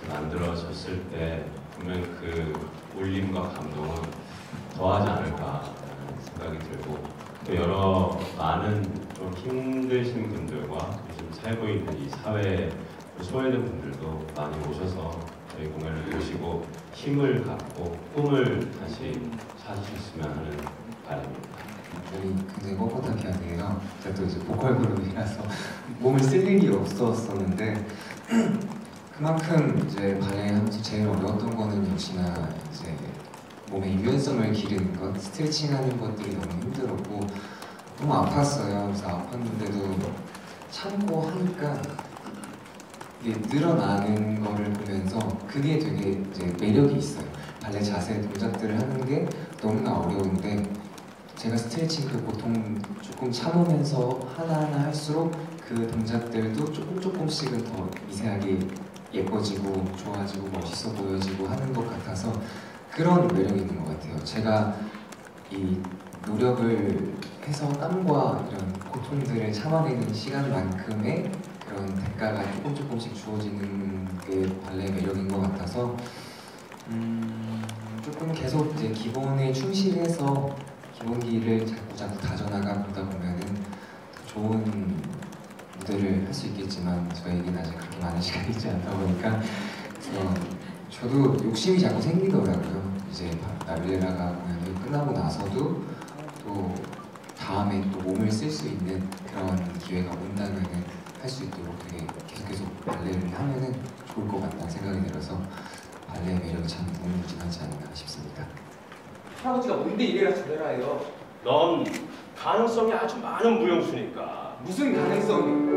만들어졌을 때 분명 그 울림과 감동은 더하지 않을까라는 생각이 들고, 또 여러 많은 좀 힘드신 분들과 요즘 살고 있는 이 사회에 소외된 분들도 많이 오셔서 저희 공연을 보시고 힘을 갖고 꿈을 다시 찾으셨으면 하는 바람입니다. 몸이 굉장히 뻣뻣하게 하네요. 제가 또 이제 보컬 그룹이라서 몸을 쓸 일이 없었었는데 그만큼 이제 발레하면서 제일 어려웠던 거는 역시나 이제 몸의 유연성을 기르는 것, 스트레칭하는 것들이 너무 힘들었고 너무 아팠어요. 그래서 아팠는데도 참고 하니까 이게 늘어나는 거를 보면서 그게 되게 이제 매력이 있어요. 발레 자세 동작들을 하는 게 너무나 어려운데 제가 스트레칭 그 고통 조금 참으면서 하나하나 할수록 그 동작들도 조금씩은 더 미세하게 예뻐지고 좋아지고 멋있어 보여지고 하는 것 같아서 그런 매력이 있는 것 같아요. 제가 이 노력을 해서 땀과 이런 고통들을 참아내는 시간만큼의 그런 대가가 조금씩 주어지는 게 발레의 매력인 것 같아서 조금 계속 이제 기본에 충실해서 기본기를 자꾸 다져나가 보다 보면은 더 좋은 무대를 할 수 있겠지만 저에게는 아직 그렇게 많은 시간이 있지 않다 보니까 저도 욕심이 자꾸 생기더라고요. 이제 날레라가 공연이 끝나고 나서도 또 다음에 또 몸을 쓸 수 있는 그런 기회가 온다면은 할 수 있도록 되게 계속 발레를 하면은 좋을 것 같다는 생각이 들어서 발레의 매력이 참 무궁무진하지 않나 싶습니다. 할아버지가 뭔데 이래라 저래라요? 넌 가능성이 아주 많은 무용수니까. 무슨 가능성이?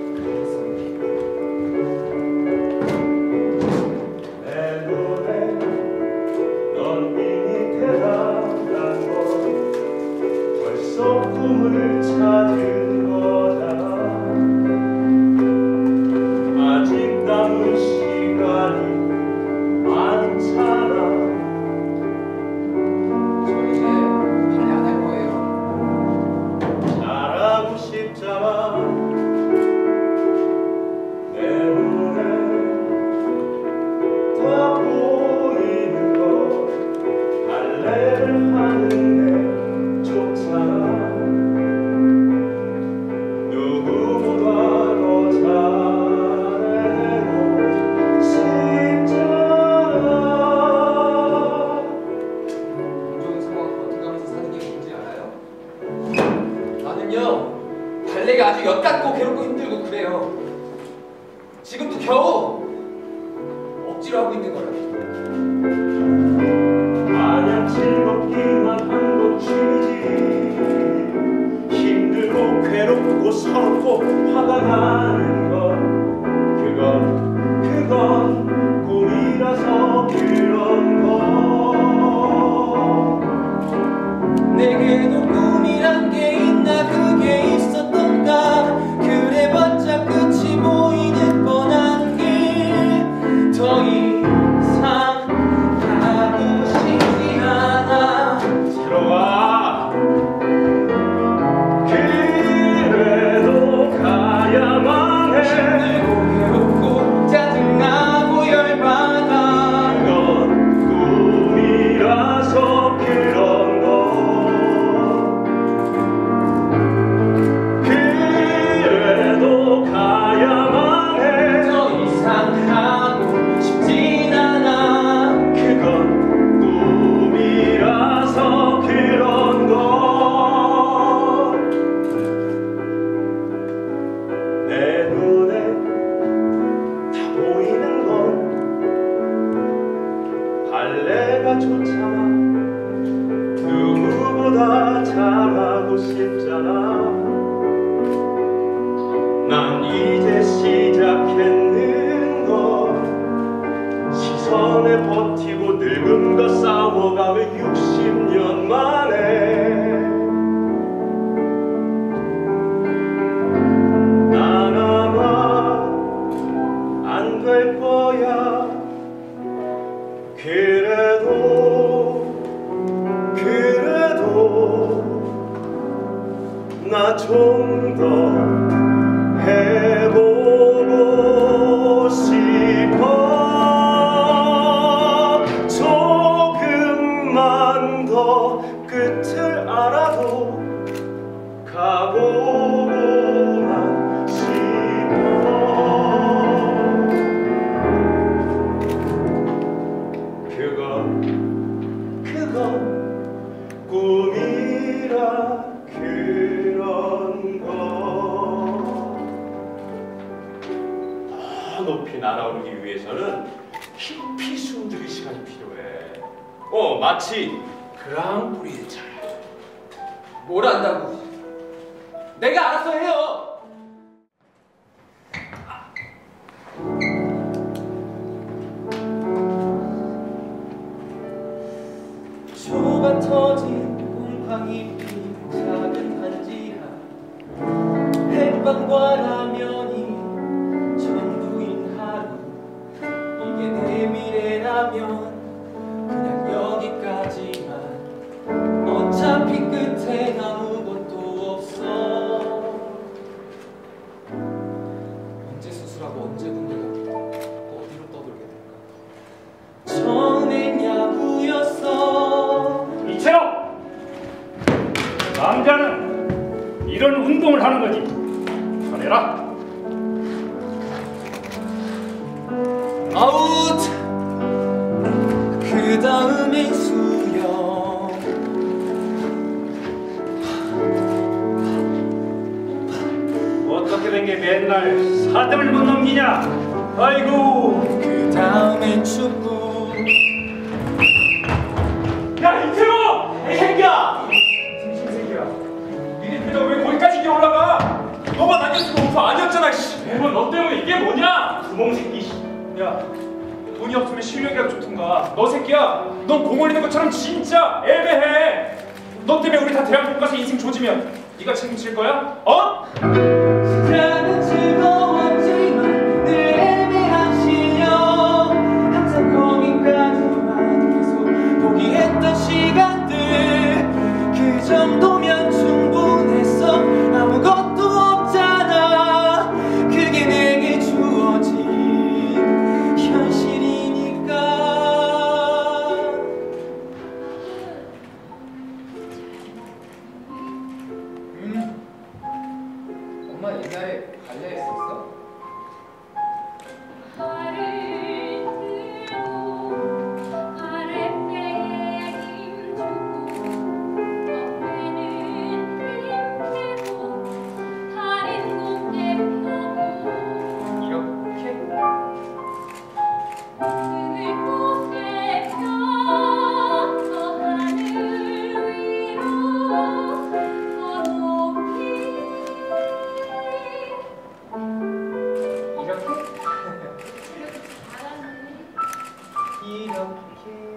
내 노래 넌 이미 대단한 거 벌써 꿈을 찾은 거잖아. 아직 남은 시간이 많잖아. 저 이제 발레 안 할 거예요. 잘하고 싶잖아. 내 눈에 다 보이는 거 발레를 하는 게 좋잖아. 누구보다 더 잘해내고 싶잖아. 공정의 상황을 버텨가면서 사는 게 뭔지 알아요? 나는요 발레가 아주 엿같고 괴롭고 힘들고 그래요. 지금도 겨우 억지로 하고 있는 거라고. 마냥 즐겁기만 한 것 취지. 힘들고 괴롭고 서럽고 화가 나는 건 그건 꿈이라서 그런 거. 내게도 꿈이란 게 있나 그게 있었던가. 그래봤자 끝이 보이는 뻔한 길. 더 이상 가고 싶지 않아. 들어가. 그래도 가야만 해. 힘들고 괴롭고 짜증나고 열받아. 그건 꿈이라서 그런 거. 그래도 가야만 해. 더 이상 하고 싶진 않아. 그건 꿈이라서 그런 거. 내 눈에 다 보이는 건 발레가 좋잖아. 누구보다 잘하고 싶잖아. 난 이제 시작했는 거. 시선에 버티고 늙음과 싸워가며 60년 만에 난 아마 안 될 거야. 그래도 나 좀 더 해보고 싶어. 위해서는 깊이 숨들일 시간이 필요해. 마치 그랑프리의 차. 뭘 안다고? 내가 알아서 해요. 좁아 터진 곰팡이 핀 작은 한지하 햇반과 라면이 전부인 하루 이게 내 미래라면 그냥 여기까지만 어차피 끝엔 아무것도 없어 언제 수술하고 언제 군대 가고 어디로 떠돌게 될까 처음엔 야구였어 이채영! 남자는 이런 운동을 하는 거지. 잘해라. 아웃 그 다음엔 수영 어떻게 된 게 맨날 4등을 못 넘기냐? 아이고. 그 다음엔 축구 야 이태호! 이 새끼야! 새끼야. 니네 배가 왜 거기까지 이겨 올라가? 너만 아니었으면 우파 아니었잖아. 씨. 매번 너 때문에 이게 뭐냐? 구멍 새끼. 야 돈이 없으면 실력이라도 좋던가. 너 새끼야. 넌 공 올리는 것처럼 진짜 애매해. 너 때문에 우리 다 대학 못 가서 인생 조지면 네가 책임질 거야? 어? 시작은 즐거웠지만 늘 애매한 실력 항상 거기까지만 계속 포기했던 시간들 그 정도면 충분했어 아무것도 없잖아 그게 내게 주어진 현실이니까 엄마 옛날에 발레 했었어? 팔을 들고 아랫배에 힘주고 어깨는 힘빼고 다린 공개 펴고 이렇게? 등을 높게 펴서 하늘 위로 더 높이 이렇게? 잘하네. 이렇게